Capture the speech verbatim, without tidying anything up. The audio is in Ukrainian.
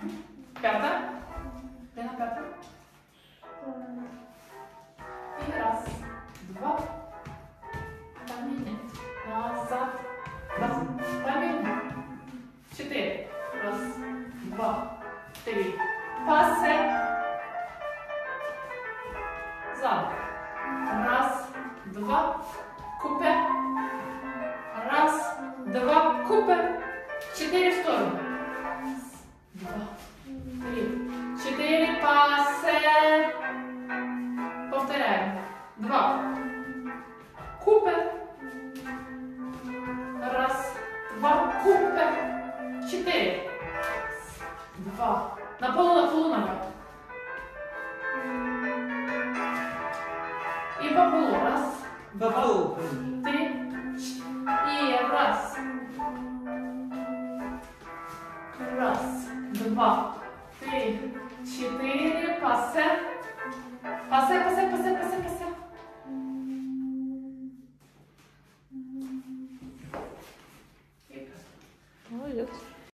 П'ята. Лена, п'ята. І раз, два. Поміни. Назад. Раз. Поміни. Чотири. Раз, два, три. Пасе. Зад. Раз, два. Купе. Раз, два. Купе. Чотири в сторону. Раз, два, три. Чотири. Пасе. Повторяємо. Два. Купе. Раз, два. Купе. Чотири. Два. На полу, на полу нога. І по полу. Раз, два, три. І раз. Раз, два, три, чотири. Пасе.